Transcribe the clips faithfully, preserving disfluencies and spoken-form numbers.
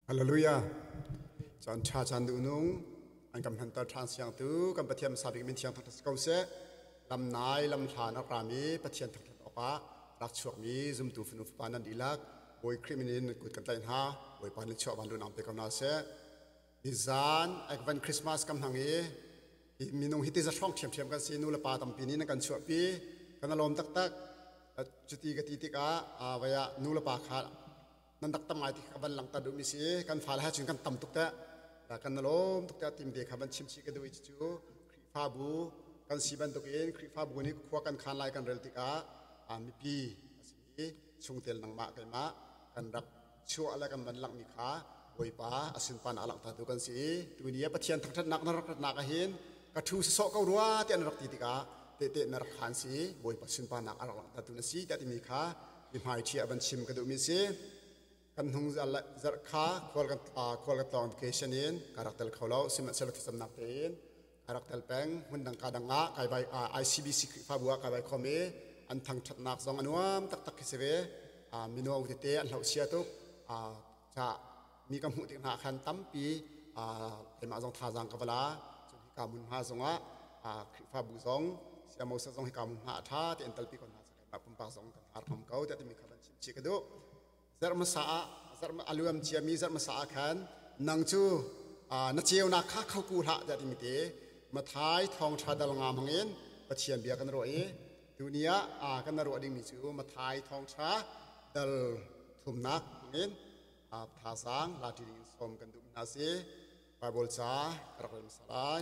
ฮาเลลูยาจอนชาจันดูนุงอันกำพันตทรานส์ยังตูกำปะเทียมสาบิกมินเทียงทักสกาวเสลำนายลำธารนักรามีปะเทียนทักทักออกรักชวกมีซุมตูฟนุฟปานันดีลักบอยคริมินินกุดกันไลน์ฮาบอยปานิชอบันดูนำเปกำนาเสดิซานเอกวันคริสต์มาสกำหังเอมีนุงฮิติจะช่องเทียมเทียมกันสีนูละปาตัมปีนี้นักกันชวปีกันอารมณ์ตักตักจุดที่กติติกาอาวัยนูละปาขานั่นตักตั้มไอที่ขับบันหลังตาดูมิสีกันฟ้าให้จุนกันตั้มตุกเตะแต่กันนลมตุกเตะทีมเด็กขับบันชิมชีกันดูอิจูครีฟ้าบูกันสีบันตุกเองครีฟ้าบูนี่ขวากันขานไล่กันเรลติกาอามิปีสีชงเตลนังมากันมากันรักชัวอะไรกันบันหลังมีขาโวยป้าอสินปานอาลังตาดูกันสีตัวนี้ปะเทียนทักทัดนักนรักนักเห็นกระทูสโซกเอารัวเตียนรักติติกาเตะเตะนรักขันสีโวยปัสินปานนักอาลังตาดูนั่นสีแต่ที่มีขามีหายเชียบันชิมกันดูมิสีกันหงจะจะข้าควอลกันควอลกันตอนเคชันินการักเตลเขาเราสิมันเซลล์ที่สำนักเองการักเตลแปงหุ่นดังกาดังงะกายใบไอซีบีซีฟ้าบัวกายใบคอมเมอันทางชัดนักสองอันวมตักตักคิเสเวมิโนอุติเตอันเหล่าเชียตุกจะมีกำหุติหาขันตั้มปีเอ็มอาจงทาจังกับเวลาจนที่กามุนหาสงะฟ้าบุษงเสียมุสสงให้กามุนหาท่าที่อันเตลปีคนหาสกัดปุ่มปากสงกันหาคำเก่าแต่ที่มีขันชิมชิกดูzar masaa zar aluam chiami zar masaa khan nangchu na cheu na kha khau ku ha jati mite mathai thong thadal nga mangin pathian bia kan roi dunia a kan ro ding mi chu mathai thong tha dal thumnak ngin a thasang la ti som kan dum na se bible cha rakam salai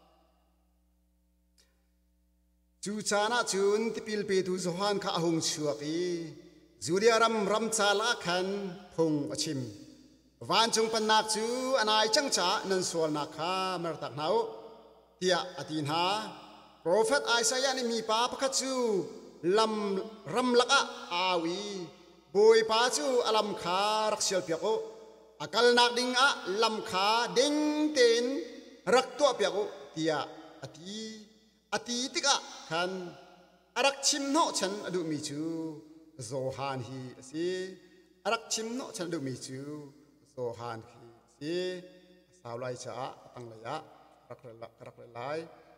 chu chana chun tipil pe tu zohan kha ahung chuaki Zulia ram ram chala khan phung achim van chung pan nak chu anai chang cha nan sual nak kha mer tak nau tia atin ha prophet Isaiah ni mi pa pakhat chu lam ram laka awi boy pa chu alam kha raksial piako akal nak ding a lam kha ding ten rak to piako tia ati ati tika khan arak chim no chan adu mi chu Zohan hi si arak chim no chan du mi chu Zohan hi si sawlai cha tang laya rak rak lai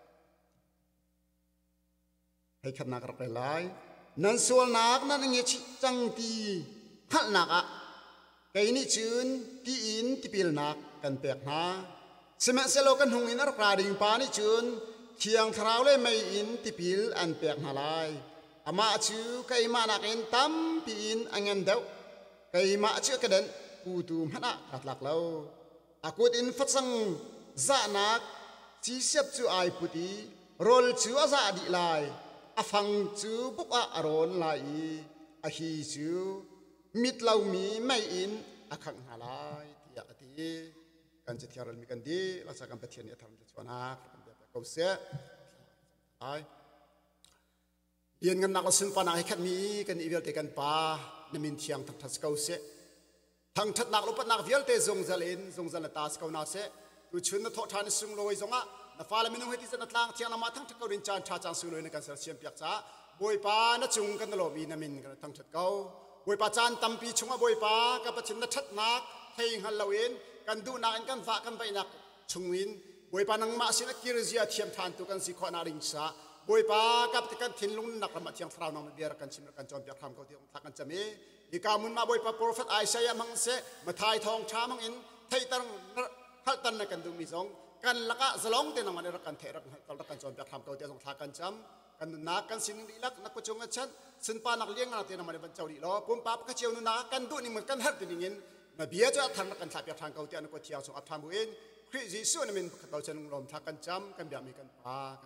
hai khat nak rak lai nan sual nak nan nge chi chang ti hal nak a kai ni chun ti in ti pil nak kan pek na sema selo kan hung in rak ra ding pa ni chun thiang thrau le mai in ti pil an pek na lai ama chu kai ma nak en tam pin angan dau kai ma chu kadan putum hana katlak lo akut in fatsang za nak chi sep chu ai puti rol chu aza di lai afang chu buk a aron lai a hi chu mit lau mi mai in akhang halai tia ati kan che thiaral mi kan di lasa kan pathian ya tham chuana kan be ko se ai Ian ngam nak sun pa na hikat mi kan iwel te kan pa namin thiang thak thas kau se thang that nak lo pat nak vial te zong zalin zong zal ta skau na se tu chun na tho than sung loi zonga na fa la minung heti san tlang thiang na ma thang thak kau rin chan tha chan su loi na kan sar siam piak cha boi pa na chung kan lo mi namin kan thang that kau boi pa chan tam pi chunga boi pa ka pa chin na that nak thei hal lawin kan du na kan va kan bai nak chungwin boi pa nang ma sin a kirzia thiam than tu kan si kho na ring sa Boy pa kap tikan tinlung nak ramat yang frau nama biar kan cimra kan jom biar ham kau tiang takan jami ikamun ma boy pa prophet Isaiah mang se mathai thong cha mang in thai tarang hal tan na kan du mi song kan laka zalong te nang manera kan therak kal kan jom biar ham kau tiang takan jam kan na kan sin di lak nak pachong achan sin pa nak liang na te na man ban chau di lo pum pa ka chiu na kan du ni man kan har ti nin na bia cha thang kan tha biar thang kau tiang ko tiang song atham buin khri jisu na min khatau chan lom takan jam kan bia mi kan pa kan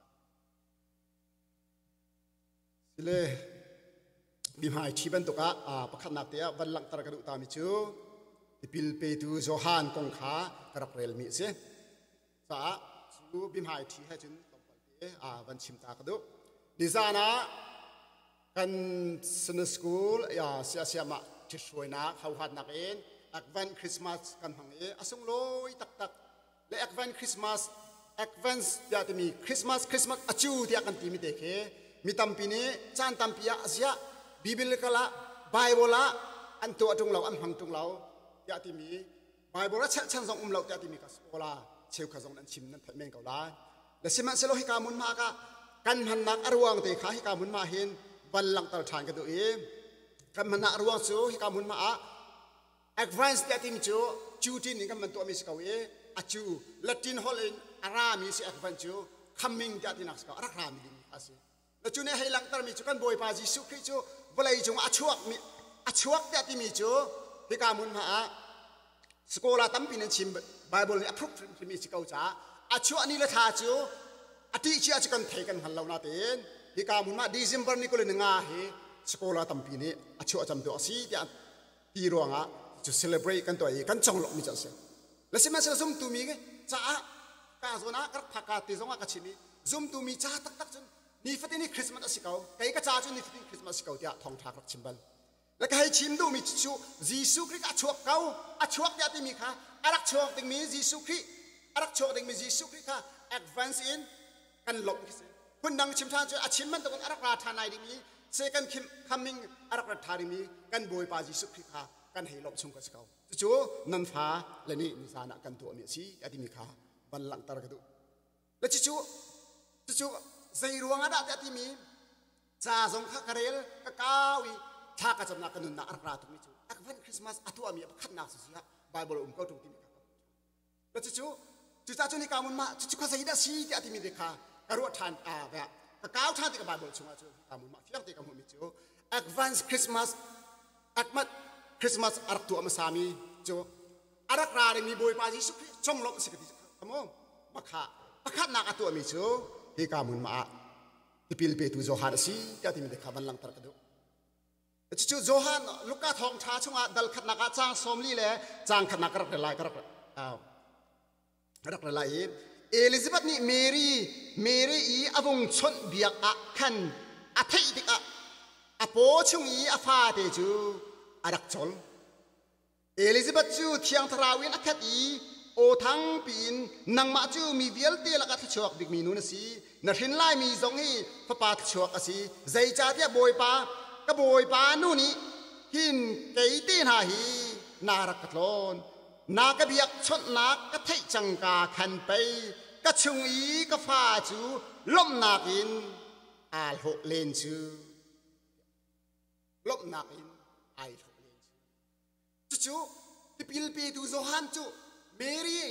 Sile bimai chiban to ka a pakhat nak te van lang tar ka du ta mi chu ipil pe tu Johan kong kha karak rel mi se sa chu bimai thi ha chun tompal te a van chim ta ka du dizana kan sun school ya sia sia ma chi shoi na khau hat nak en akvan Christmas kan hang e asung loi tak tak le akvan Christmas advance ya te mi Christmas Christmas achu dia kan ti mi te ke mi tampine chan tampia asia bibil kala bible la an to atung lau an hang tung lau ya ti mi ไบเบิลรัชชันทรงอุ้มเราแต่ที่มีกัสโอลาเชื่อขจงนั้นชิมนั้นเทเมนเกาลาและสิมันเสโลให้กามุนมากะกันหันนักอรวงเตะขาให้กามุนมาเห็นบัลลังก์ตลอดทานกันตัวเองกันมันนักอรวงสู้ให้กามุนมาอะแอดวานซ์แต่ที่มีจูจูจินนี่กันมันตัวมีสกาวเออะจูละตินฮอลเลนอารามีสิแอดวานซ์จูคัมมิ่งแต่ที่นักสกาวรักรามีดีอาศัยแล้วจูเนี่ยให้หลังตลอดมีจูกันบอยปาจิสุคริจูเวลาจูอาชวกมีอาชวกแต่ที่มีจูให้กามุนมาอะสกอลาตั้มปีนั้นชิมไบเบิลเนี่ยพรุษที่มีสกาวจ้าอาชวกนี่ละท่าจูอาทิตย์ที่อาจจะกันเทกันหันเราหน้าเต็นที่กามุนมาเดือนเมษายนนี่ก็เลยนึกง่ายสกอลาตั้มปีนี้อาชวกจำตัวสิที่ที่รวงอ่ะจะ celebrate กันตัวเองกันจงหลอกมิจังเสียแล้วสิมันจะซุ่มตัวมีไงจ้ากาโซนะก็พักกาติซงอ่ะก็ชิมีซุ่มตัวมีจ้าตักตักจนนี่ฟัดนี่คริสต์มาสสิเขาใครก็จ้าจนนี่ฟัดนี่คริสต์มาสสิเขาที่ทองทักรักชิมบันแล้วก็ให้ชิมดูมีชูจีสุคริกอาชวกเขาอาชวกที่ที่มีค่ะอารักชวกที่มีจีสุคริอารักชวกที่มีจีสุคริค่ะ advance in กันหลบคุณดังชิมทานจะอาชิมมันตรงอารักราธานายดิมีเซกันคิมคัมมิงอารักราธาดิมีกันบอยปาจิสุขิค่ะกันให้หลบชงกันสกาวจู่นันฟ้าและนี่มิสานะกันตัวมีสิอาดิมีค่ะบัลลังก์ตระกดูและจู่จู่ใจรวงอาดาแต่ที่มีจ่าสงขคาเรลกะกาวีท่ากระจำนักกันนุนนักอารักราตุมิจู่อักวันคริสต์มาสอัตัวมีขัดนักสุดยอดไบเบิลอุ้มเขาตรงที่มีค่ะและจู่จู่จ่าจุนิกามุนมาจู่ข้าใส่ได้สิที่อาดิมีเด็กค่ะกระโดดทานอาแบบกระก้าวทานที่กับไบเบิลชงอาจูกามุนมาเฟียงที่กับมุนมิจู่ advance Christmas อักมัดคริสต์มาสอารักตัวมาสามีจู่อารักราเรมีบอยปาจิสุขิจงลบสิกติขโมยบักขะบักขะนักตัวมิจู่ที่กามุนมาที่พิลเปตุโจฮันสิที่อาดิมีเด็กบัลลังก์ตระกดูจู่โจฮันลูกกาทองชาชงอาดัลขัดนักจางสมลีเล่จางขัดนักรักเรลัยกรักอ้าวรักเรลัยเอลิซาเบธนี่เมรี่เมรี่อีอวงชนเบียกอะขันอะเทดิกอะอะโปชุงอีอะฟาเตจูอารักชลเอลิซาเบธจูเทียงทราวินอะคัดอีโอทั้งปีนนังมาจูมีเวลเตลักะทชวกบิกมีนูนสีนรินไลมีจงฮีพระปาทชวกอสีใจจ่าเทียบอยปากะบอยปานูนี่หินเกยตีนหาฮีนารักตลอนนากะเบียกชนนักกะเทจังกาขันไปกะชุงอีกะฟ้าจูล้มนากินอาลหกเลนจูล้มนากินอาลหกเลนจูจู่ที่พิลปีตูโซฮันจูเมรี่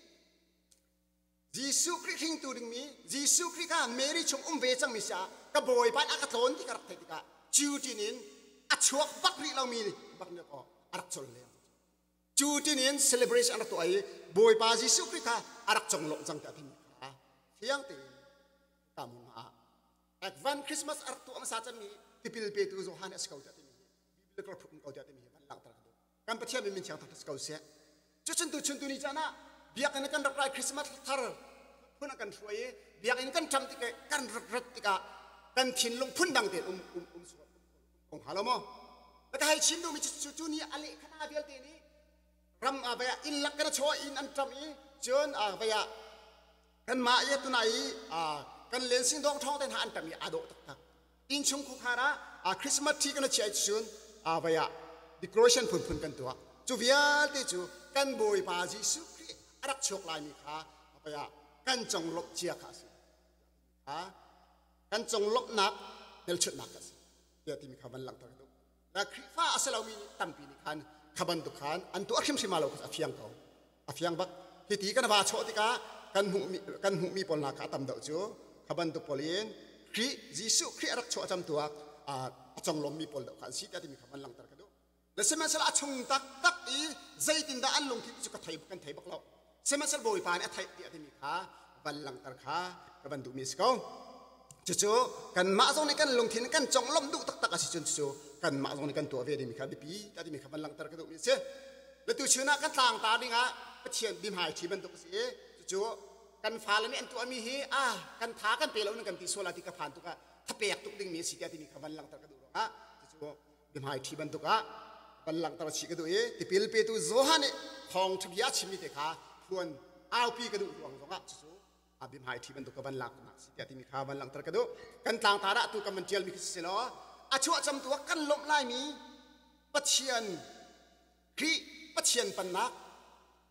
จีสุคริคิงตูดึงมีจีสุคริกาเมรี่ชงอุ้มเวจังมิชากะบอยปานอากาศโนที่กระเทติกาจูตินินอัชวกบักริเรามีบักเนก็อารักชนเลยจูตินินเซเลบรชั่นตัวไอ้บอยปาจีสุคริกาอารักจงลงจังแต่ที่มีค่ะเที่ยงตีกามุนมาแอดวันคริสต์มาสอารักตัวมาซาจันมีที่พิลเปตูโซฮันเอสเขาแต่ที่มีบิบลิกพูดเขาแต่ที่มีมันหลังตระกูกันปะเทียมมีเชียงทัศเขาเสียจุดชนตุชนตุนี่จ้านะเบียกนี่กันรักไรคริสต์มาสทาร์พูดกันช่วยเบียกนี่กันจำติกกันรักรักติกากันทิ้งลงพุ่นดังเดียอุ้มอุ้มอุ้มสวดองค์ฮาโลโมแล้วก็ให้ชิมดูมีจุดจุดนี้อะไรขนาดเดียวตีนี้รำอาไปอินลักกระโชอินอันจำอีจนอาไปกันมาเยตุนายอ่ากันเลี้ยงสิ่งดองท้องแต่หาอันจำอีอาโดตักตักอินชงคุคาระอ่าคริสต์มาสที่กันเชียร์จนอาไปดิโคเรชั่นพุ่นพุ่นกันตัวจูวิอาลที่จูกันบอยปาจิสุคริอารักโชคลายมีค่ะไปกันจงลบเชียร์ค่ะสิอ่ากันจงลบนักเดลชุดนักค่ะสิเดี๋ยวที่มีคำบันลังตัวกันตัวแต่คริฟ้าอาศัยเรามีตั้มปีนี้คันขบันตุขันอันตัวเข้มสิมาเราก็อภิยังเขาอภิยังบักที่ตีกันว่าโชติกากันหูมีกันหูมีปนนาคาตั้มดอกจูขบันตุปอลีนคริจิสุคริอารักโชจำตัวอ่าจงลมมีปนดอกขันสิเดี๋ยวที่มีคำบันลังตัวกันตัวและเสมาสละชงตักตักอีใจตินดาอันลงที่จุกไทยกันไทยบักเราเสมาสละโบยปานไทยเดี๋ยวที่มีขาบันลังตัวขาขบันตุมีสกาวจู่ๆกันมาตรงนี้กันลงทิ้งกันจงล้มดูตักตักสิจู่ๆกันมาตรงนี้กันตัวเวดีมีขันดิปีแต่ที่มีขันบันลังตระกระดูกมีเสียแล้วตัวชื่อนักกันต่างตาดิงะก็เชียนดิมหายที่มันตกเสียจู่ๆกันฟ้าแล้วนี่อันตัวมีฮีอ่ะกันท้ากันเปล่านั่นกันตีโซลาติกผ่านตุกะถ้าเปียกตุกดิ่งมีสิแต่ที่มีขันบันลังตระกระดูกอ่ะจู่ๆดิมหายที่มันตุกะบันลังตระชิกระดูกเอที่เปลเปตุโซฮันเนี่ยของทุกอย่างชิมิเตค่ะพวนอ้าวปีกระดูกดวงสองอ่ะจู่อาบิมหายที่มันตุกบันลังนักสิแต่ที่มีขาบันลังตระกระดูกันต่างตาระตุกมันเจียลมีคิดเสียล้ออาชัวจำตัวกันลบไล่มีปัจเจียนครีปัจเจียนปันนัก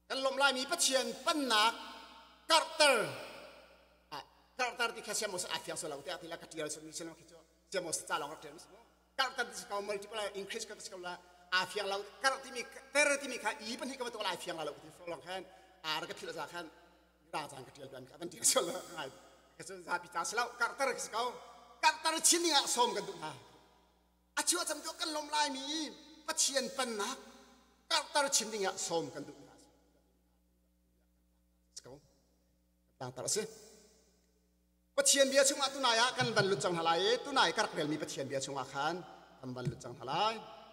กันลมลายมีปัจเจียนปันนักคาร์เตอร์คาร์เตอร์ที่เขาเชื่อมส์อาฟิอังสลาวที่อาทิตย์ละกัดยาสุนิชลมาคิดว่าเชื่อมส์ตาลองรักเทนส์คาร์เตอร์ที่เขา multiply increase กันที่เขาละอาฟิอังเราคาร์ที่มีเตอร์ที่มีเขาอีปันที่เขาตัวอาฟิอังเราที่ฟลองแคนอาร์ก็ที่เราจะแคนราชากัดยาเป็นกันที่เขาละไงเขาจะหาพิจารณาแล้วคาร์เตอร์ที่เขาคาร์เตอร์ชิ้นนี้สมกันดูนะอาชีวะจำตัวกันลมลายมีปัจเจียนปันนักคาร์เตอร์ชิ้นนี้สมกันดูนะต่างๆสิปัจเจียนเบียช่วงตุนายกันบรรลุจังหลายตุนายกระเรียนมีปัจเจียนเบียช่วงอาคารกันบรรลุจังหลาย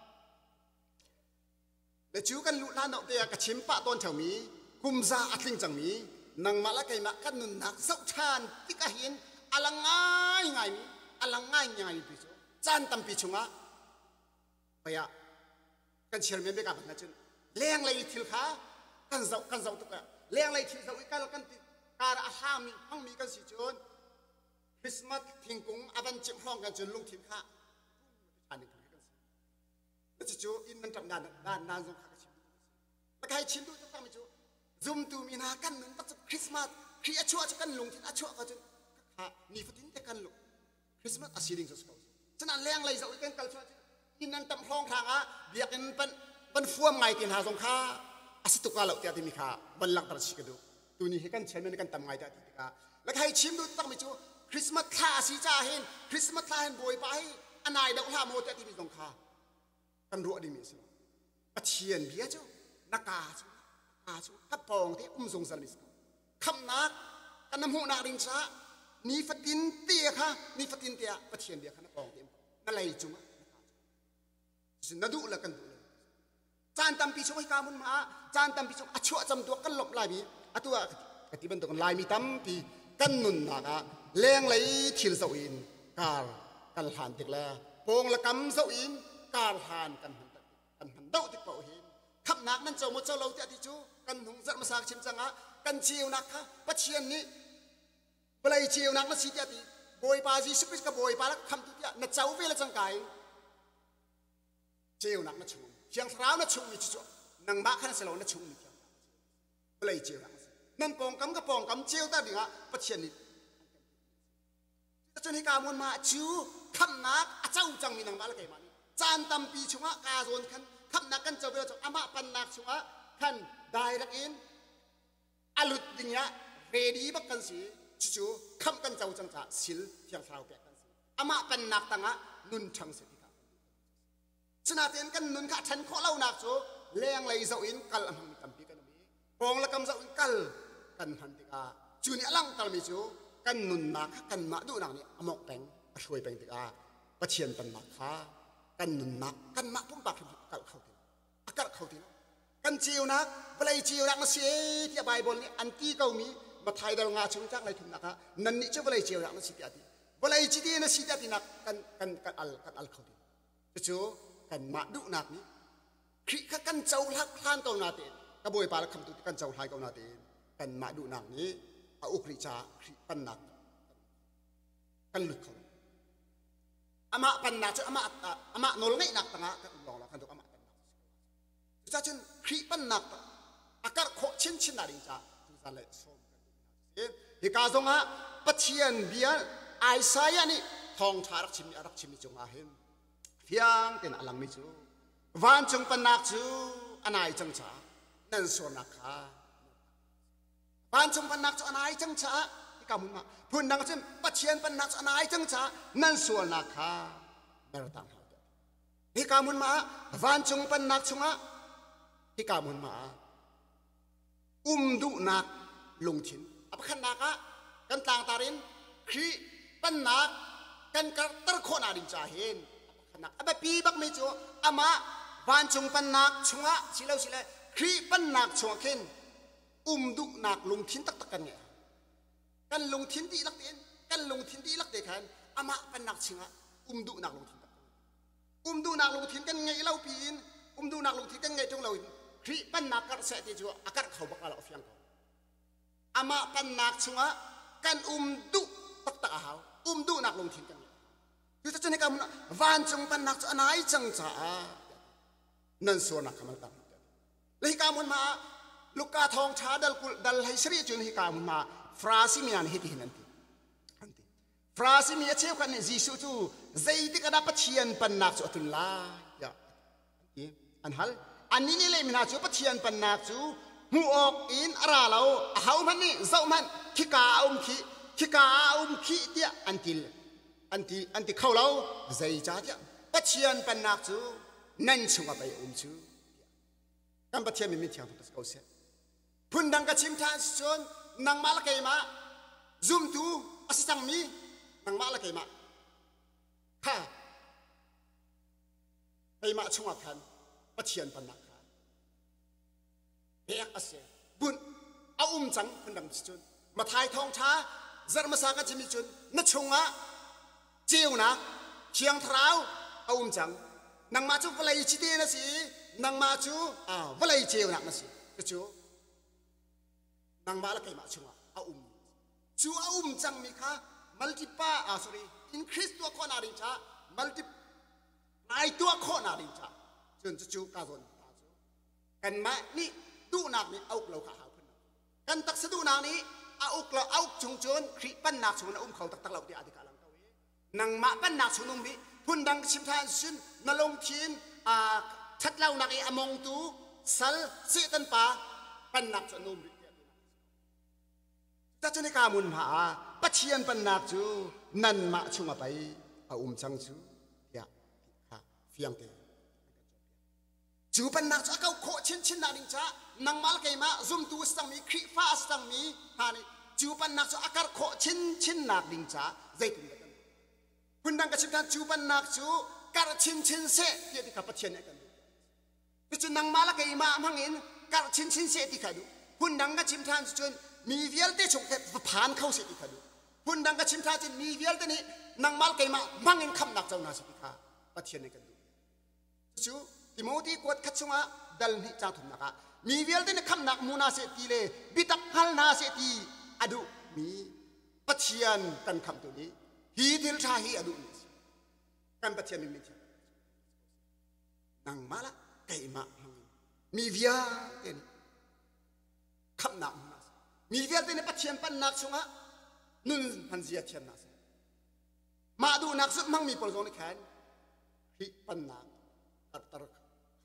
แต่จูกันลุลานเอาเดียกับชิมปะต้นเฉามีกุมซาอัดลิงจังมีนังมาละไก่มากันนุนนักเสาชานที่กะเห็นอลังง่ายง่ายมีอลังง่ายง่ายปีจูจานตั้มปีช่วงอ่ะไปอ่ะกันเชื่อมีเบกับนะจุนเลี้ยงเลยทิลขากันเสากันเสาตุกะเลี้ยงเลยทิลเสาอีกกันกันการอาหารมีห้องมีกันสิจนคริสต์มาสทิ้งกุ้งอาบันจิมห้องกันจนลุงทิ้งข้าอันนี้กันสิแล้วจะจูอินมันทำงานด้านนานสงข้ากันชิมแล้วใครชิมดูจะทำไม่จูซุ่มตูมีนากันหนึ่งตั้งแต่คริสต์มาสคริสต์ชั่วจะกันลุงทิ้งอาชั่วกันจนข้านี่ฟัดทิ้งแต่กันลุงคริสต์มาสอาศิริงสุดเขาฉะนั้นเลี้ยงเลยจะอีกกันกันชั่วอินนั้นทำห้องทางอ่ะเบียกันเป็นเป็นฟัวไงกินหาสงข้าอาศัยตุกาเหล่าเตียที่มีข้าบัลลังก์ตรัสชิกดูตัวนี้ให้กันเช่นนั้นกันทำไงได้ที่กาแล้วใครชิมดูต้องไม่จูคริสต์มาสข้าสีจ้าเห็นคริสต์มาสข้าเห็นบวยไปอันไหนดาวลาโมเตที่มีตรงข้ากันรู้อดีมิสิปัจเจียนเบียจูนักกาจูกาจูกับปองที่อุ้มทรงสลิสคำนักกันน้ำหูนาริงช้านี่ฟัดดินเตี้ยค่ะนี่ฟัดดินเตี้ยปัจเจียนเบียค่ะนักปองเตี้ยนั่นอะไรจุ๊มสินดูละกันดูเลยจานตำปีชงให้กามุนมาจานตำปีชงอชั่วจำตัวกันหลบลายบีอตัวกติบันตัวกันลายมีตำปีกันนุนนักะเลี้ยงเลยทิลสวินการกันหันติกแล้วโปงละกำสวินการหันกันหันกันหันเดาติกเป่าเห็นขับนักนั่นเจ้าหมดเจ้าเราเตะที่จูกันหงจัดมาสากชิมจังะกันเชียวนักค่ะปัจเจียนนี้เวลาเชียวนักนั่นสิเตะที่บอยปาจีสุกิสกับบอยปาแล้วคำที่เตะนั่นเจ้าเวลาจังไก่เชียวนักนั่นชุ่มเชียงสาวนั่นชุ่มมีจู่นังบ้าขันเสลานั่นชุ่มมีเวลาเชียวนักนั่นปองกำกับปองกำเชียวตาดิ่งอ่ะปัจเจียนนี้จนให้การมวลมาจูคำนักเจ้าจังมีนังบ้าละไก่มานี่จานตำปีชงะกาโซนขันคำนักกันเจ้าเวลาอามาปันนักชงะขันได้รักอินอลุดดิ่งอ่ะเรดีบักกันสิจู่คำกันเจ้าจังจ้าสิลเชียงสาวแก่กันสิอามาปันนักตั้งอ่ะนุนชังสิที่กันชนะเตียนกันนุนข้าฉันขอเล่านักโซเลี้ยงเลยเจ้าอินกัลอันมีตำปีกันมีปองละกำเจ้าอินกัลกันหันติกาจูนี่ลังตลมิจูกันนุนนักกันมาดูนักนี่อมกแปงช่วยแปงติกาประเชียนปันนักขากันนุนนักกันมาพุ่มปากกัดเข้าทีกัดเข้าทีกันจิวนักเวลาจิวนักมาเสียที่ใบบนนี่อันที่เขามีมาไทยดาวงาชงจักไรทุนนักนั่นนี่จะเวลาจิวนักมาเสียทีเวลาจิตีนั่นเสียทีนักกันกันกันอัลกันอัลเข้าทีจูกันมาดูนักนี่คือกันเจ้าลักพลานเกาหนาเตนกระบวยปลาละคำตุกันเจ้าลายเกาหนาเตนกันมาดูนักนี้เอาอุกฤษาปันนักกันหลุดเขาอามาปันนักจะอามาอามาโนลไม่นักต่างหากกันลองละกันตัวอามาปันนักจะเช่นครีปันนักอากาศโคชินชินนาริงจ้าทุกท่านเลยชมกันเหตุการณ์ตรงนั้นปัจเจียนเบียร์ไอซายานี่ทองชารักชิมรักชิมจงอาเห็นเพียงเป็นอลังมิจูวันจงปันนักจูอันไหนจังจ้านั่นส่วนนักค่ะวันจงปันนักจูอันไหนจังจ้าที่กำมุนมาพูดนักจิมปัจเจียนปันนักจูอันไหนจังจ้านั่นส่วนนักค่ะไม่รู้ต่างหากที่กำมุนมาวันจงปันนักจูงะที่กำมุนมาอุ้มดุนักลงทิ้งอับขันนักะกันต่างตารินคือปันนักกันกระตระโคนาดินจ่าเห็นนักอับปีบักไม่จูอามาวันจงปันนักชงะสิเลวสิเลครีปันนักชงะเข็นอุ้มดุนักลงทิ้นตักตักกันเนี่ยกันลงทิ้นดีลักเด่นกันลงทิ้นดีลักเด็กขันอามาปันนักชงะอุ้มดุนักลงทิ้นตักอุ้มดุนักลงทิ้นกันไงเล่าปีนอุ้มดุนักลงทิ้นกันไงจงเราครีปันนักกระเสด็จจูอากาศเขาบักเราเฟียงเขาอามาปันนักชงะกันอุ้มดุตักตักเอาอุ้มดุนักลงทิ้นกันคือจะนี่ก็มันวันจงปันนักจะอันไหนจังจ้านั่นส่วนนักมันตั้งเลยกามันมาลูกกาทองช้าดัลดัลไฮสรีจุนฮิกามุมาฟราซิมีอันฮิตินันติอันติฟราซิมีเชื่อกันจีสุจูใจที่กระดับเชียนปันนักจุตุลายะอันฮัลอันนี้นี่เลยมินาจูปเชียนปันนักจูหูออกอินอาราเราเฮามันนี่เจ้ามันคิกาอุมขีคิกาอุมขีเดียอันติอันติอันติเขาเราใจจ้าเดียปเชียนปันนักจูนั่นชงไปอุมจูกันปเชียนมีมิเทียงตัวเขาเสียพุ่นดังกระชิมทานชนนางมาละเกยมาซุ่มตูอสิสังมีนางมาละเกยมาข้าไปมาชงอักันปเชียนปันนักข้าเบียกอาเซียบุญเอาอุ้มจังพุ่นดังชนมาทายทองช้าจารมาสากันจะมีชนนัชงะเจียวนักเชียงเท้าเอาอุ้มจังนางมาจูวลัยจิตเตนะสินางมาจูอ่าวลัยเจียวนักนะสิกจูนางมาละไกมาชัวอาอุ้มชัวอาอุ้มจังมีค่ะมัลติป้าอ่า sorry อินคริสตัวคนอาริจ้ามัลตินายตัวคนอาริจ้าจนจะจูกาซอนกันมานี่ดูนักนี่เอาเราขาหาพุ่นกันตักสะดูนักนี้เอาเราเอาจงจนคริปันนักชวนอุ้มเขาตักตักเราที่อธิการลังเกวีนางมาปันนักชวนอุ้มบิพุ่นดังชิมทานซุนนลงทีนอ่าชัดเล่านักอีอมงตูสัลสิตันปาปันนักชวนอุ้มบิแต่จนในการมุนผาปัจเจียนปันนักจูนั่นมาชงไปเอาอุ้มจังจูยาค่ะเฟียงเตจูปันนักจูเขาโคชินชินนาดิงจ้านางมาลเกยมาซุ่มตูสังมีคริฟ้าสังมีฮานี่จูปันนักจูอาการโคชินชินนาดิงจ้าใจถึงกันคุณดังกระชิบทานจูปันนักจูการชินชินเสเดียที่ขับปัจเจียนกันดูจูนางมาลเกยมามังอินการชินชินเสที่ขัดูคุณดังกระชิบทานจูมีเวลเตชงแค่ผ่านเข้าเสียอีกคันคุณดังกับชิมทาจินมีเวลเตนี่นางมาลเกยมามังเงินคำนักเจ้านาสิพิฆาปะเทียนในกันดูชูติโมธีกวดคัดชงะดัลนิจางถุนนักมีเวลเตนี่คำนักมูนาเสตีเลบิตักฮัลนาเสตีอดุมีปะเทียนกันคำตัวนี้ฮีทิลชาฮีอดุนี้กันปะเทียนมีเทียนนางมาลเกยมามีเวลเตนี่คำนักมีเวลเตนปัจเจียนปันนักชงะนุ่นพันเสียเชียนนักมาดูนักสุดมั่งมีปรโลนแขนฮิปันนักตัดตระ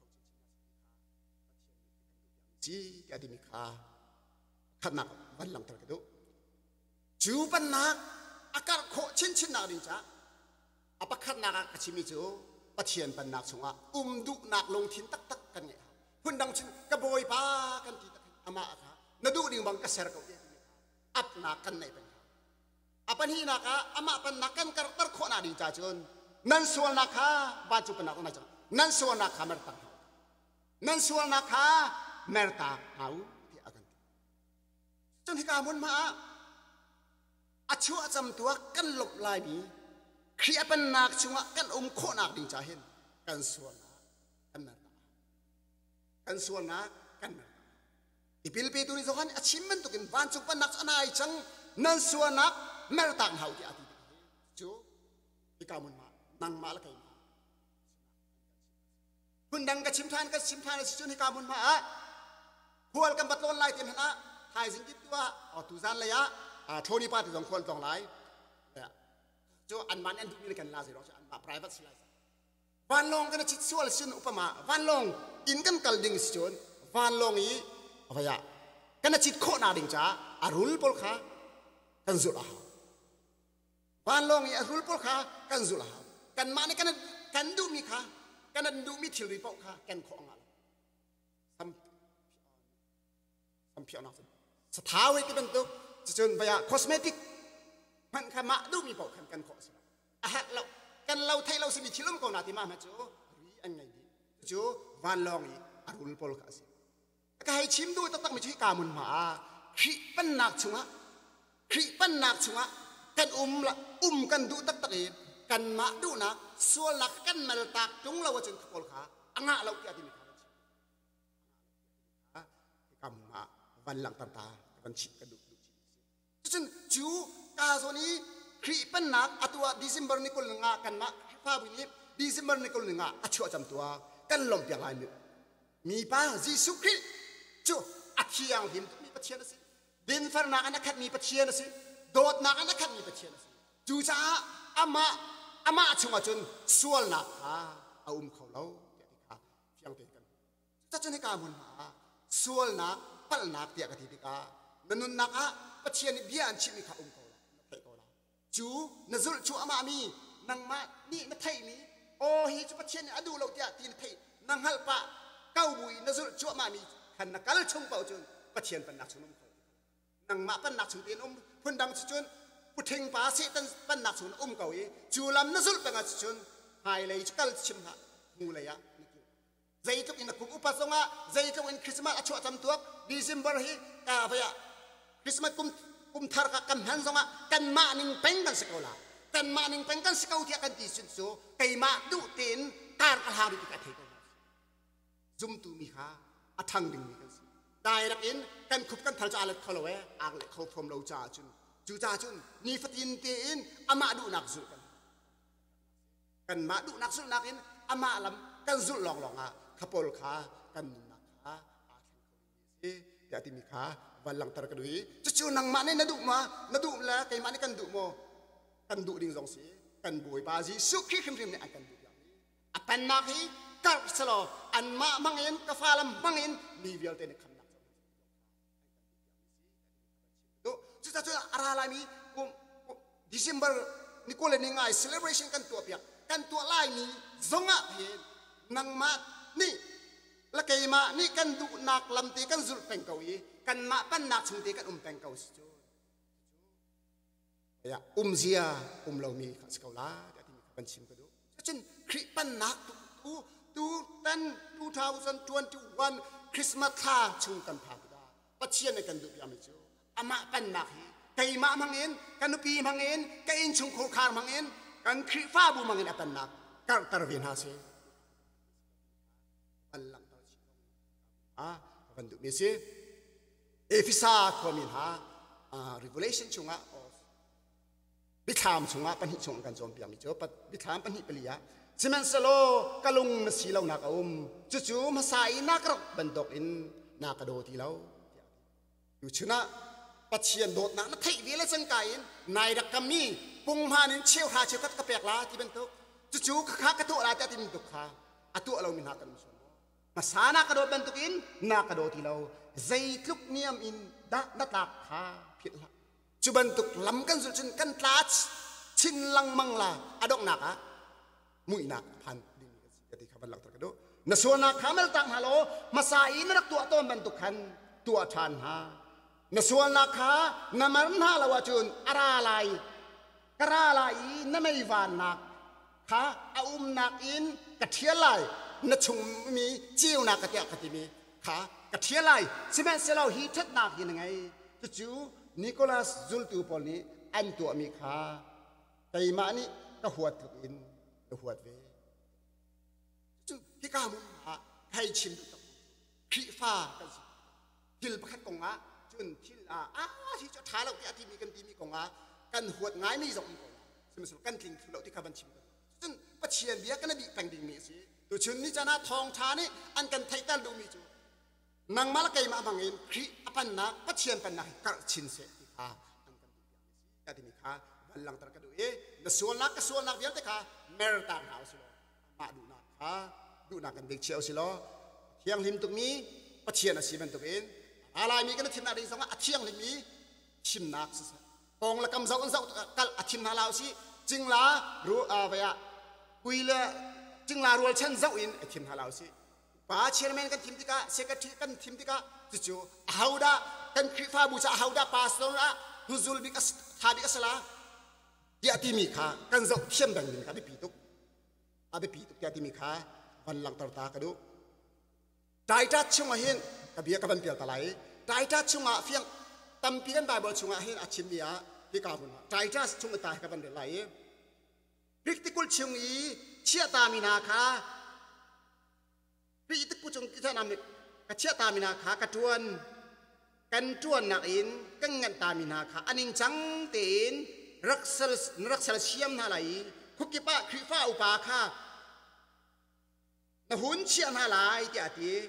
จีอดีมิคาขนักวันหลังตระกดูจูปันนักอาการโคชินชินนักดิจ้าอภัคนักกชิมิจูปัจเจียนปันนักชงะอุ้มดุนักลงทิ้งตักตักกันไงคุณดังชินกระโบยปากันทีอามาค่ะนาดูดิ่งบังกระเสรเขาอับนักกันในเป็นอับนี้นักอามาเป็นนักกันกระตักคนอาดิจ้าจนนั่นส่วนนักบาจูเป็นนักคนจ้านั่นส่วนนักเมรตังนั่นส่วนนักเมรตังเอาที่อากันจนที่การมุนมาอาชัวจำตัวกันหลบลายบีเคลียเป็นนักชัวกันอมโคนักดิจ้าเห็นกันส่วนนักกันเมรตังกันส่วนนักกันอีพิลปีตุนิสกันอาชิมมันตุกินวันจุปันนักนายจังนั่นส่วนนักเมรตังเฮาที่อาทิตย์จูที่กามุนมานางมาละไกมาคุณดังกับชิมทานกับชิมทานในสิจุนที่กามุนมาหัวกันบัดลนไล่เต็มหน้าไทยสิ่งที่ตัวอ๋อตุจานเลยอะโทนี่ป้าที่สองคนสองไล่จูอันมันอันทุกมีกันลาสิเราจะอันมา private สิไล่วันลงกันจิตส่วนสินอุปมาวันลงอินกันกัลดิ่งสิจุนวันลงอีapa ya karena cit kok nading ca arul pol kha kan zulah ban long i arul pol kha kan zulah kan mani kan kan du mi kha kan du mi thil ri pok kha kan kho ngal sam sam piao na sa tha we ti ben tu chun ba ya cosmetic man kha ma du mi pok kan kan kho sa a ha lo kan lo thai lo si mi thilum ko na ti ma ma chu ri an ngai di chu ban long i arul pol kha siก็ให้ชิมดูต้องไม่ใช่กามุนมาคริปันนักชงะคริปันนักชงะกันอุ้มละอุ้มกันดูตักตะเอบกันมาดูนักส่วนหลักกันมาตักจงเราจึงขบขาอ่างเราที่อดีมิคากามุนมาวันหลังตาตาวันชิกันดูดูจนจูกาโซนี้คริปันนักอัตัวดิซิมเบอร์นิโคลงากันมาฟาบินี้ดิซิมเบอร์นิโคลงาอัชัวจำตัวกันลมเปียงไงมีป้าจิสุคริจูอัเที่ยงหิมมีปัจเจียนสิดินฟ้านักนักขัดมีปัจเจียนสิโดดนักนักขัดมีปัจเจียนสิจูจ้าอามาอามาชงอาจนสวลนักฮะเอาอุ้มเขาเล่าเดี๋ยวที่ข้าเที่ยงเตียกันจะจนให้การมุนหาสวลนักปัลนักเตียกันที่ที่ข้านันนักฮะปัจเจียนเบียนชิมิข้าอุ้มเขาเล่าเตะเขาเล่าจูนจุลจูอามามีนังมานี่นัทไทยมีโอ้ฮิจูปัจเจียนอดูเราเดียตีนไทยนังฮัลปะเก้าบุยนจุลจูอามามีขันนักกัลชงเป่าจนปัจเจียนเป็นนักชงนุ่มเขานังมาเป็นนักชงเตียนอุ้มพุ่นดังจนพุทธิงภาษีตันเป็นนักชงอุ้มเขาอีจูลำนจุลเป็นนักชงหายเลยจุกัลชิมหะงูเลยอะใจทุกอินคุกอุปสงะใจทุกอินคริสต์มาสช่วยจำตัวดิซิมเบอร์ฮีกาพยาคริสต์มาสกุมกุมทาร์กักันหันสงะกันมาหนึ่งเป็นกันสกอลากันมาหนึ่งเป็นกันสกาวที่กันตีสินโซไก่มาดูตีนการกระหาริติกาเทกันซุ่มตูมีข้าอัฐังดึงมีกันสิได้รักอินกันคุบกันทัลจาเลเขาเลวะอ่างเลเขาพรมเราจ่าจุนจูจ่าจุนนี่ฟัตินตีอินอามาดูนักสุกันกันมาดูนักสุนักอินอามาลำกันสุลองลองอ่ะขปอลขากันนักขาอาเทนเขาสิยาติมีขาวันหลังตระกดุยจะจูนังมาเนี่ยนดูมา นดูแล้วไก่มาเนี่ยกันดูโมกันดูดิ่งสองสีกันบุยบาจีสุขีขิมขิมเนี่ยกันดูอย่างนี้อเป็นนักฮีกัดสโลอันมามังเงินกฟ้าลำมังเงินมีเวลเตนคำนักดูจุดจุดอะไรล่ะมีกุมเดือนสิงหานี่ก็เลยนี่ไง celebration กันตัวเปียกกันตัวลายนี้จงอ่ะเห็นนังมานี่ละไก่มานี่กันดูนักลำตีกันสุดเป็นเกาอีกันมาเป็นนักชงตีกันอุ้มเป็นเกาสิจูya um zia um lo mi kha skola da ti kan chim ka do chen khri pan nak tu tu tan twenty twenty-one christmas tha chung kan pha da pachien kan du ya mi chu ama pan nak hi kai ma mangin kan pi mangin kai in chung khol khar mangin kan khri fa bu mangin apan nak kar tar vin ha se allam ta chi a kan du mi se efisa ko min ha revelation chungaบิถามชงอ่ะปัญหิชงกันจอมเปียงมิเจ้าปับิถามปัญหิเปลี่ยซิมันสโลกะลุงมาสีเหล่านักอุ้มจู่ๆมาใส่นักรบบันดกอินนากระโดทีเหล่าอยู่ชนะปัจเจียนโดดนักนักไทยวิเลสังกายนนายดักกำมีปุงพานินเชี่ยวหาเชี่ยวกัดกระเปียกลาที่เป็นตุกจู่ๆข้ากระตุลาแต่ที่มีตุกขาอัตุเรามีนากันมิชนมาสานากระโดบันตุกินนากระโดทีเหล่าใจทุกเนียมอินดะนักตักขาผิดละจุบันตุกลำกันสุดจนกันตาชินลังมังลาอดอกนักอะมุยนักพันดินกันสิที่ขับบันลังตระกดูนส่วนนักขาเมลตังฮัลโหลมาสายนักตัวต้นบันตุกันตัวชานฮานส่วนนักขานามันฮาลาวจุนอาราไลกราไลนไม่วานนักขาอาอุมนักอินกระเทียไลนชุงมีจิ้วนักกระเทียกระติมีขากระเทียไลสิแม่เสลาฮีทัดนักยังไงจู่นิโคลัสจุลตูปอลนี้อันตัวมีขาไก่มานี่ก็หัวถูกอินก็หัวเวจุที่ก้ามุนหาให้ชิมดูตะขี้ฟ้ากันสิทิลพัดกงอ่ะจุนทิลอ่ะอ้าที่จะท้าเราที่อาทิมีกันทีมีกงอ่ะกันหัวง่ายไม่ส่งกงสมมติกันทิ้งเราที่ข้าบัญชิมกันจุนปัจเจียนเบียกันน่ะบีแปลงดิ่งมีสิตัวชุนนี่จะน่าทองชานี่อันกันไทยตันดูมีจูนางมาละไก่มาบังเอิญครีอปันนักปัจเจียนปันนักกัดชินเสติขาอันกันดูอย่างนี้สิแต่ที่มีขาวันหลังตระกดูเอ๊ะนส่วนนักก็ส่วนนักเดียวแต่ขาเมรตางหาวสิโลมาดูนักขาดูนักกันเด็กเชียวสิโลเที่ยงลิมตุกมีปัจเจียนสิมันตุกเองอะไรมีกันที่นาดีสองอ่ะเที่ยงลิมมีชิมนักสิกองละกำเจ้าอันเจ้ากัลอธิมนาลาวสิจึงลารู้อาไปอ่ะกุยละจึงลารัวเช่นเจ้าอินอธิมนาลาวสิป้าเชียร์แมนกันทิมติกาเสกทีกันทิมติกาจู่ๆฮาวดากันคริฟ้าบูชาฮาวดาปาสโตระฮุซุลบิกัสทาบิกัสลาเดียติมีขากันจะเชื่อมดังนี้กันไปปีตุกอาไปปีตุกเดียติมีขาวันหลังตาตากระดูใจจัดช่วงเห็นกับเบียกับบันเปียตะไลใจจัดช่วงเฟียงตำปีกันไปบนช่วงเห็นอาชิมเบียที่กาบุญใจจัดช่วงตายกับบันเดือดไหลพิกติกุลช่วงนี้เชี่ยตามีนาขาพิจิตรผู้จงกิจนำกระเชี่ยตามินาขากระทวนกันทวนนักอินกังเงินตามินาขาอันนิจังเตีนรักษารักษาเชียมนาไหลคุกิปะคริฟ้าอุปาคานหุ่นเชียนาไหลที่อาทิน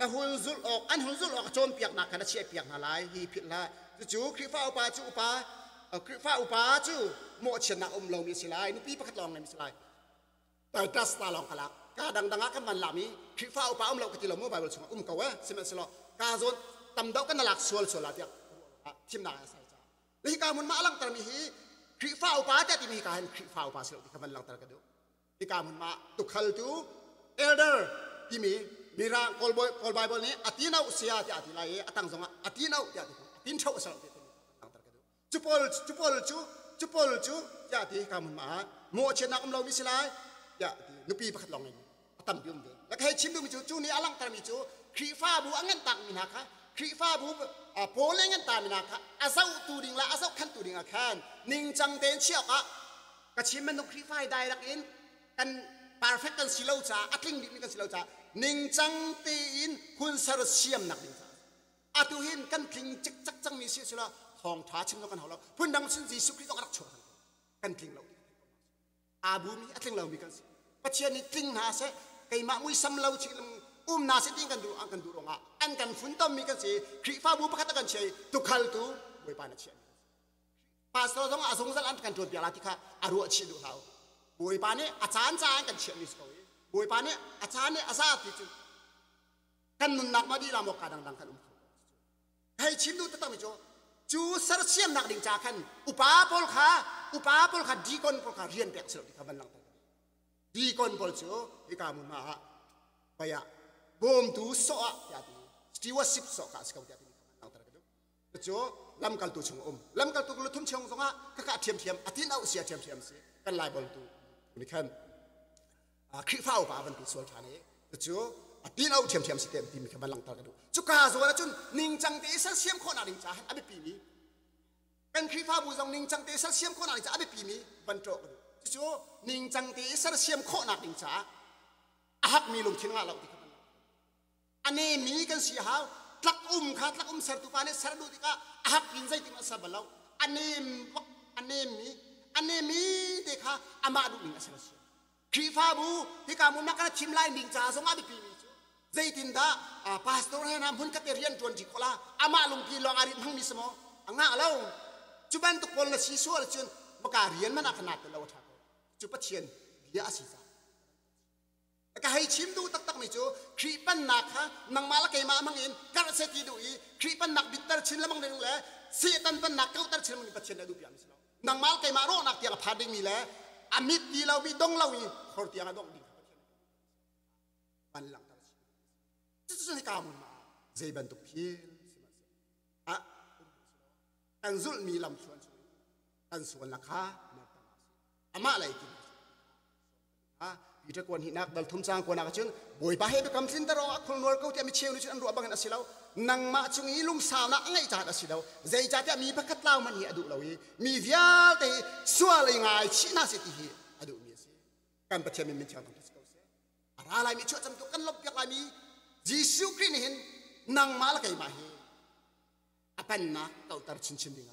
ะหุ่นซุลออกอันหุ่นซุลออกโจมเปียกหนักกันเชียเปียกนาลายฮีผิดละจู่คริฟ้าอุปาจู่อุปาคริฟ้าอุปาจู่โมเชนักอมลงมีสิลายนุปีประคัดลองในมีสิลายแต่ตรัสตาลองกลักกาดังดังกันมันลามีคริฟ้าอุปาอมลงกติลมุบายบลชงอุ้มเกวะสิมันสิลกาโซนตำดอกกันหลักส่วนส่วนละเดียกทิมนาใส่จ้าแล้วที่การมันมาลังตรมีฮีคริฟ้าอุปาจะที่มีการคริฟ้าอุปาสิลที่กันลังตรกันดูที่การมันมาตุกขัลจูเอลเดอร์ที่มีมีร่างกอลบอยกอลไบเบิลนี้อตินาอุเซียที่อติไลอตังสงะอตินาอุที่อติตินเช่าสลับที่ตัวลังตรกันดูจุปอลจุปอลจูจุปอลจูจะที่การมันมาโมเชนักอมเรามิสลายจะที่นุปีประคัดลองในตั้มยุ่มเดแล้วให้ชิมดูมิจูจูนี่อลังตรมีจูคริฟ้าบูอังเงินตังมินาคะคริฟ้าบูโพเลงันตามินาคะอาซาอุตูดิงละอาซาขันตูดิงอาคันนิงจังเดนเชียกะกระชิมมันต้องคริฟ้าได้รักอินกัน perfect กันสิเลวจ้าอัตลิงดิกันสิเลวจ้านิงจังตีอินคุณสารเสียมนักดิจ้าอาตุหินกันคลิงจักจักจังมีเสียสิละทองท้าชิมต้องกันหัวเราพุ่นดังสินจีสุคริต้องรักชนกันคลิงเราอาบูมีอัตลิงเรามีกันสิปัจเจียนี่คลิงหาเสไก่มามุยซ้ำเราชิลอุ้มนาเสติงกันดูอันกันดูรงอ่ะอันกันฝุ่นต้มมีกันสิคริฟ้าบูประคัตกันเชยตุขัลตูไว้ปานัเชยปาสโตต้องอาสงสารอันกันตัวเปียลาติค่ะอารุชิดูเขาบุยปานี่อาจารย์จ้างกันเชียมิสเขาบุยปานี่อาจารย์นี่อาซาติจูกันนุนนักมาดีลามกกาดังดังกันอุ้มเขาให้ชิมดูตั้งมิจูจูสารเสียมนักดิ่งจากกันอุปาปอลขาอุปาปอลขาดีกอนปอลขาเรียนเปียกสลบที่เขาบันลังดีกอนปอลจูที่การมุมาไปอะบอมดูโซ่ยาดีสติวสิบโซ่กัสเขายาดีเขาบันลังตระกันจูลำกัลตุชงอมลำกัลตุกลุทุ่มชงสงะก็กะเทียมเทียมอาทิตย์เอาเสียเทียมเทียมสิกันลายบอลตูนี่คันคริฟ้าอุปาบันตุส่วนฐานนี้จู่อาทิตย์เอาเทียมเทียมสิเต็มที่มีคำบันลังตระกันดูจุกาส่วนนั้นจุนนิงจังเตะเสียมคนอะไรจ้าอันเป็นปีนี้เป็นคริฟ้าบูซองนิงจังเตะเสียมคนอะไรจ้าอันเป็นปีนี้บรรจบกันดูจู่นิงจังเตะเสียมคนอะไรจ้าหักมีลมทิ้งเราที่คำบันลังอันนี้มีกันเสียหาวทักอุ้มขาทักอุ้มเสร์ตุปานี่เสร์ดูที่ก้าหักกินใจที่มาสับเราอันนี้อันนี้มีอันนี้มีเด็กค่ะอามาดูนี่นะเสร์ตุคริฟ้าบูที่การมุนนักการชิมไลน์ดิ่งจ้าสงอาบิปีมีจูใจตินดาพาสโตร์ให้นำหุ่นกัตเตอร์เรียนจวนจิโคลาอามาลุงพีลองอาริทั้งมิสมอง่าเราจุบันตุกคนละชีสัวละจุนมากาเรียนมันขนาดเราทักจุปัจเจียนเดียอาศิษาก็ให้ชิมดูตักตักไม่จูครีปันนักฮะนังมาละเกมามังอินการเสติดูอีครีปันนักบิดตร์ชินละมังเรื่องเลยเสียตันปันนักเก้าตร์ชินมังปัจเจียนดูพิอามิสลานังมาละเกมาโรนักเตียงพาดิ่งมีแล้วอามิดดีเรามีดงเราอีขอเตียงดงดิ่งปันหลังตร์ชินจะจะกามุนมาใจบันตุพีอ่ะอันซุลมีลำชวนอันส่วนราคาอามาอะไรกินอ่ะอีเทกวนหินักดัลทุ่มจางกวนนักจุนบอยไปให้ไปกำสินตรอคนนวลเขาจะมีเชี่ยวนี่จุนอันรัวบังกันสิเรานังมาจุงอีลุงสาวนักไงจ่าสิเราใจจ่าจะมีพักเล่ามันฮีอดุเราอีมีวิญญาณที่สัวเลยไงชินาสิที่อดุมีสิการประเทศมันมีเชี่ยวต้องสกัดเสียอะไรมีช่วยจำตัวกันลบอย่างไรมียิสุคริสต์เห็นนังมาละไงมาฮีอภันนักเต่าตร์ชินชินดิ่ง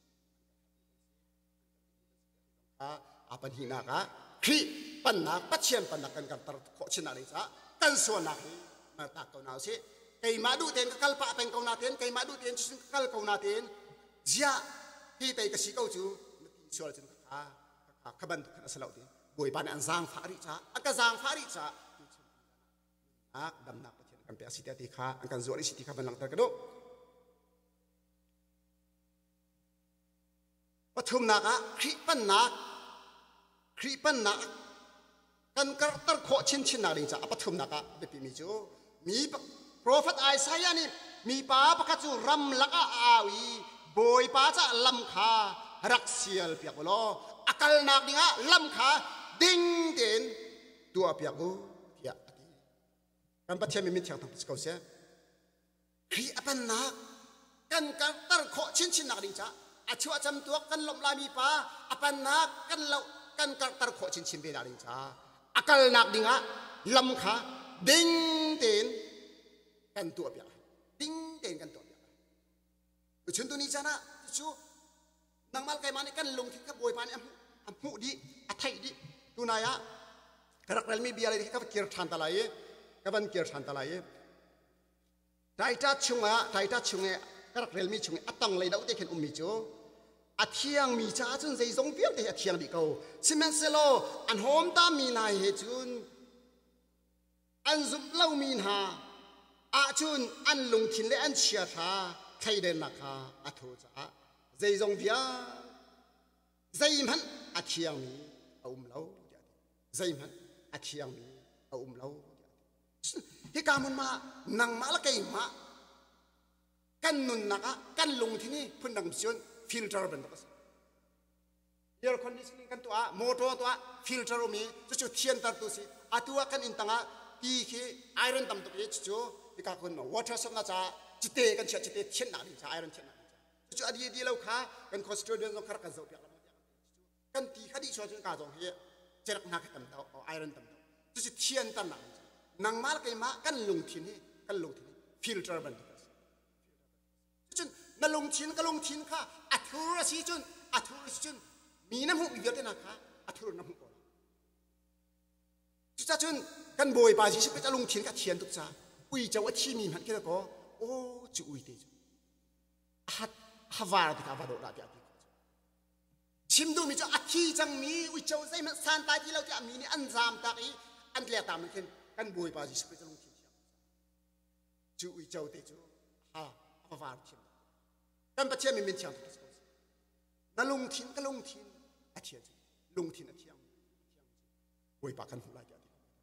อ่ะอภันหินักอ่ะครีปันนักปัจเจียนปันนักกันกันตร์โคชินาริจ้ากันส่วนนักมาตากเขาหนาวสิไก่มาดูเตียนกัลปะเป็นเขาหน้าเตียนไก่มาดูเตียนชิกัลเขาหน้าเตียนเจ้าที่ไปกับสิเขาจูนั่นส่วนจินข้าข้าขบันทุกข์นั่นสลาวเตียนบวยปานอันจางฟาริจ้าอันก็จางฟาริจ้านักดำนักปัจเจียนกันเปียสิทธิ์ที่ข้าอันกันส่วนสิทธิ์ข้าบันลังตระกันดูปฐุมนักอ่ะครีปันนักครีปันนักกันกระตันโคชินชินนาริจ้าปฐุมนักอ่ะเด็กปีมีจูมีโปรเฟตไอซายานี่มีป้าปะกัจูรำลักอาวีบอยป้าจะลำขารักเสียลเปียกบลออักลนักดิ่งอ่ะลำขาดิ่งเด่นตัวเปียกบูเปียกกันประเทศมีมิตรทางสกอเซียครีปันนักกันกระตันโคชินชินนาริจ้าอาชัวจำตัวกันลมลามีป้าอปันนักกันเรากันกระตันโคชินชินเบนาริจ้าอักลนักดิ่งอ่ะลำขาดิ่งเด่นกันตัวเปียกดิ้งเด่นกันตัวเปียกชุนตัวนี้จ้านะชูนังมาลไกมันกันลงที่ขบวยปานอัมอัมหูดีอัฐิดีตัวนายะกระรักเรลมีเบียอะไรที่เขาเกี่ยวชันตะไลกับบันเกี่ยวชันตะไลไตรทัดชงอะไตรทัดชงเอะกระเรลมีชงเอะต้องเลยดาวเด็กเห็นอุ้มมีจูอาเทียงมีจ้าจุนใจทรงเปียกแต่อาเทียงดีเขาซิเมนเซโลอันโฮมตามีนายเหจุนอันซุบเล่ามีนหาอาจุนอันลงทินและอันเชียร์ท่าใครเดินนักฮาอาทูจ้าใจทรงเปียใจมันอาเทียงมีเอาอุ้มเล่าใจมันอาเทียงมีเอาอุ้มเล่าที่การมันมานังมาละไกมากันนุนนักกันลงที่นี่พุ่นดังชนฟิลเตอร์เป็นตัวสิ่งเดี๋ยวคนนี้สิ่งกันตัวมอเตอร์ตัวฟิลเตอร์มีจู่ๆเทียนตัดตัวสิอาตัวกันอินตังอ่ะปีขี้ไอรอนตั้มตัวนี้จู่ๆที่การคนมาวอเตอร์สมน่าจะจิตเตกันเชื่อจิตเตเทียนหนาดิจ้าไอรอนเทียนหนาดิจ้าจู่ๆอดีตดีเราค้ากันคอสตูดิโอคาร์กันเจ้าเปียกแล้วกันตีคดีชวนจนการจงเฮียเจรักนักตั้มตัวเอาไอรอนตั้มตัวจู่ๆเทียนตั้มหนานังมาลกันมากันลงที่นี่กันลงที่นี่ฟิลเตอร์เป็นตัวจนนั่งลงทิ้งก็ลงทิ้งค่ะอัฐรสิจนอัฐรสิจนมีน้ำหูมีเยอะด้วยนะคะอัฐรน้ำหูก่อนจุดจนกันบอยบาจิสก็จะลงทิ้งกับเทียนทุกจ้าอุ้ยเจ้าว่าที่มีมันแค่ก็โอ้จุอุ้ยเตจฮัดฮาวาร์ดกับวาโดราเดียบชิมดูมีเจ้าอัฐิจังมีอุ้ยเจ้าใจมันสันตายที่เราจะมีนี่อันจามตาอีอันเลี้ยตามมันแค่กันบอยบาจิสก็จะลงทิ้งจุอุ้ยเจ้าเตจฮาฮาวาร์ดกันประเทศมีเป็นเชียงทุกสิ่งนั่นลงทิ้งก็ลงทิ้งอาเทียนลงทิ้งอาเทียงโวยปากกันหัวไหล่เดียว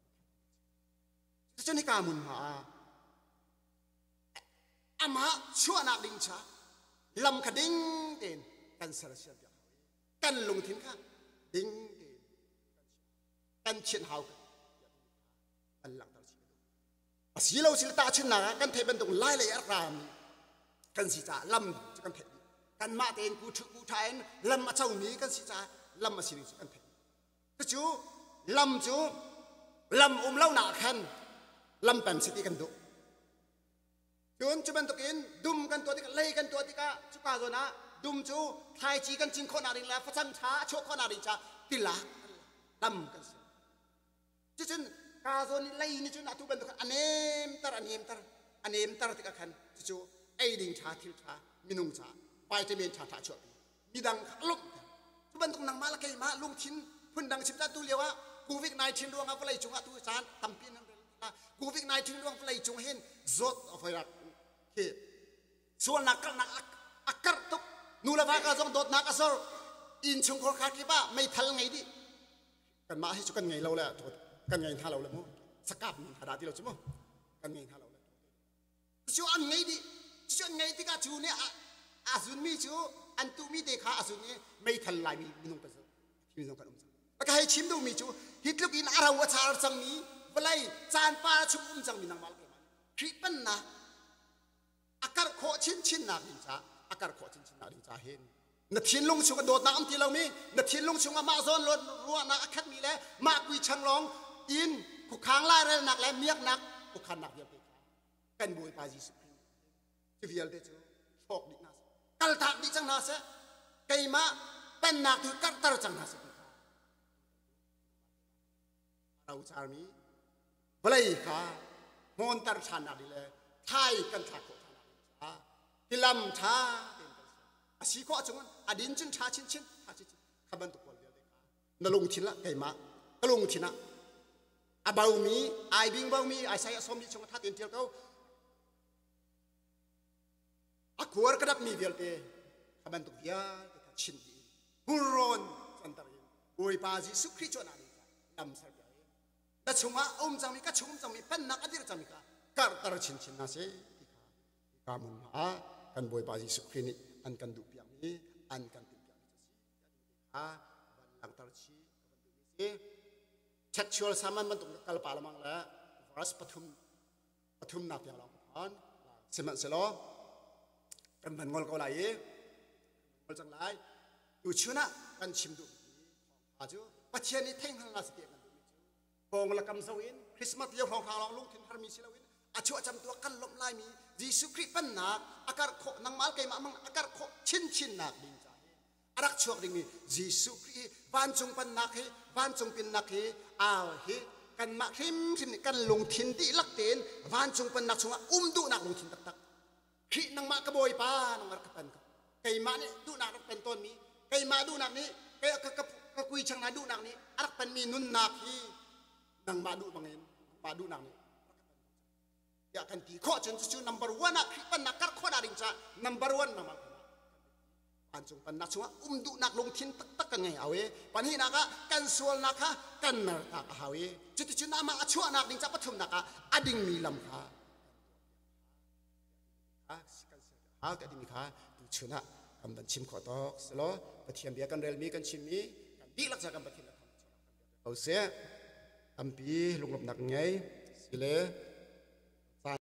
จะนี่การมุนมาอามาชั่วนักดิ้งชาลำคดิ้งเด่นกันสารเสียบกันลงทิ้งค่ะดิ้งเด่นกันเชียนเฮากันหลังตาชีสีเราสิลตาชินนากันเทเป็นตรงไล่เลยอารามกันสิจ้าลำจะกันเทกันมาเตนกูทุกูทายนลำมาเจ้ามีกันสิจ้าลำมาสิริจะกันเทก็จูลำจูลำอุ้มเล่าหนาขันลำแปมสิติกันดุจูนจูเป็นตัวกินดุมกันตัวที่กันเล่กันตัวที่กะจุกาโดนะดุมจูไทยจีกันจิงคนนารินแล้วฟังช้าโชคคนนารินจ้าติละลำกันสิจูจนกาโดนี่เล่นี่จูนัตุเป็นตัวกันอันเนมตระอันเนมตระอันเนมตระที่กันจูไอ้ดิ่งชาทิลชามินุงชาไปจะเมียนชาชาชวมีดังลุกทุบันตรงนังมาละไกมาลุงทิ้นพุ่นดังสิบจ้าตัวเลียวว่ากูวิกนายทิ้งดวงเอาไฟจงอาตุสารตั้มปีนั่งเดินกูวิกนายทิ้งดวงไฟจงเห็นจดเอาไฟรักเขส่วนนักนักอักกรตุกนูละฟ้าก็จงโดดนักอสรอินชงโคขาคิบ้าไม่ทันไงดิกันมาให้ชุกันไงเราแหละกันไงท่าเราเลยมั้งสกัดหาดาที่เราใช่มั้งกันไงท่าเราเลยชวนไงดิชวนไงที่กาจูเนี่ยอาสุนมีจูอันตูมีเด็กขาอาสุนเนี่ยไม่ทันลายมีมีน้องกันสิมีน้องกันอุ้มจังแล้วก็ให้ชิมดูมีจูฮิตลูกอินอาราวัชาร์จังมีเวลาจานปลาชุบอุ้มจังมีนางมาลกันคริปันนะอาการโคชินชินนักดิจ้าอาการโคชินชินนักดิจ้าเห็นนัดทิ้งลงชงกันโดดน้ำที่เรามีนัดทิ้งลงชงมาโซนรถรัวนักขัดมีแล้วมากุยชังร้องอินกุค้างไล่เรื่องนักแล้วเมียกนักกุขันนักเดียวกันบุยปาจิสที่วิลเดจูฟอกดินาสกัลทักดิจังนาสไกมาเป็นนักที่กัลตาจังนาสเราจามีเวลาอีกาโมนตาชานาดิเลไทยกันทักโคชานาดิจ้าที่ลำชาอาศิโคจงอดินจินชาชินชินชาชินชินขบันตุกวลเดียวเด็กนลงทินละไกมากลงทินะอาบ่าวมีไอบิงบ่าวมีไอใส่สมมีชงทัดเตียนเทียวเขาอาขวดกระดับมีเดียร์เตะขบันตุกยาชินดีบุรอนจันทรีโอยปาจิสุขริจนานิลำสักอย่างแต่ชงว่าอมจังมีก็ชงจังมีเป็นนักอดีตจังมีก็การตระชินชินนาเสกามุนอากันบอยปาจิสุขรินิอันกันดุเปียมีอันกันดุเปียมีจะสิอาบันลังตระชีกันดุมีเสชัดชัวร์สามัญมันตุกกัลปาลมังละวรัสปฐุมปฐุมนักอย่างเราผ่านเสมันเสลอกันมันงอลก็ไหลงอลจังไรอยู่ชื่อนะกันชิมดูอาจูปัจเจนี้เท่งหันลาสเตียกันดูปองละกำสวินคริสต์มาสเดียวของทางลองลุงถิ่นฮาร์มีสิลวินอาชูจำตัวกันลมลายมียิสุคริปันนักอาการโคนังมาลเกยมามังอาการโคชินชินนักดินใจอารักชวกดิ่งมียิสุคริวันจงปันนักเฮวันจงเป็นนักเฮอาเฮกันมาทิมทิมนี่กันลงทินที่ลักเตนวันจงเป็นนักชงอุ้มดูนักลงทินตักตักขีนังมากระบอยป้านังรักเป็นไก่มาเนี่ยดูนักเป็นต้นมีไก่มาดูนักนี้ไก่กะกะกุยช่างนาดูนักนี้รักเป็นมีนุนนาคีนังมาดูบางเงินมาดูนักนี้อยากกันตีข้อจนจู่ number one นักขีเป็นนักกัดข้อดาริงจ้า number one มามาอันจงเป็นนักชงอุ้มดูนักลงทินตักตักกันไงเอาเว้ปัญหานักกันส่วนนักกันเมรักเอาเว้จุดจุดน้ำมาชั่วนักดิงจ้าปฐมนักอดิ่งมีลำคาอ่ะกันเสียหาแต่ดิมีค่าดูชนะกำบันชิมขอตอกสโลปะเทียมเบียกันเรลมีกันชิมมีกันดีลักษณะกันปะเทียมเอาเสียอัมพีลงหลบหนักไงสิเล